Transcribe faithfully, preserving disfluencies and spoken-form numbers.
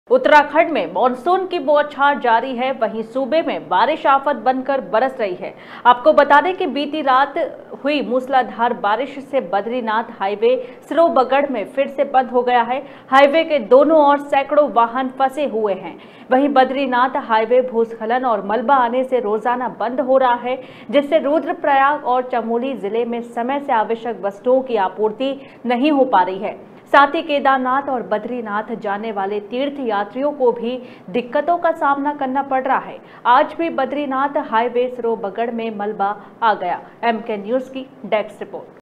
उत्तराखंड में मानसून की बौछार जारी है, वहीं सूबे में बारिश आफत बनकर बरस रही है। आपको बता दें कि बीती रात हुई मूसलाधार बारिश से बद्रीनाथ हाईवे सिरोबगढ़ में फिर से बंद हो गया है। हाईवे के दोनों ओर सैकड़ों वाहन फंसे हुए हैं। वहीं बद्रीनाथ हाईवे भूस्खलन और मलबा आने से रोजाना बंद हो रहा है, जिससे रुद्रप्रयाग और चमोली जिले में समय से आवश्यक वस्तुओं की आपूर्ति नहीं हो पा रही है। साथ ही केदारनाथ और बद्रीनाथ जाने वाले तीर्थ यात्रियों को भी दिक्कतों का सामना करना पड़ रहा है। आज भी बद्रीनाथ हाईवे सिरोबगढ़ में मलबा आ गया। एम के न्यूज की डेस्क रिपोर्ट।